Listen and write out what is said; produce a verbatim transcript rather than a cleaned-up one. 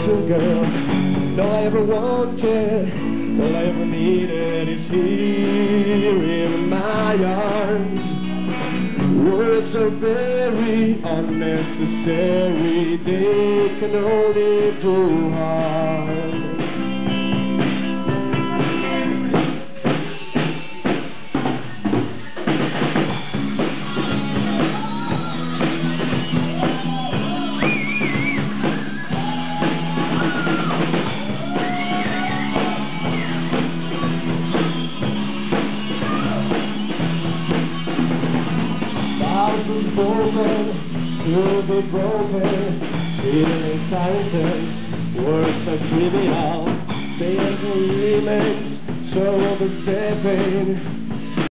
special girl. No, I ever wanted, all I ever needed is here in my arms. Words are very unnecessary, they can only do harm. Thousands broken, to be broken, feeling silent, words are trivial, they are limits, so the same pain.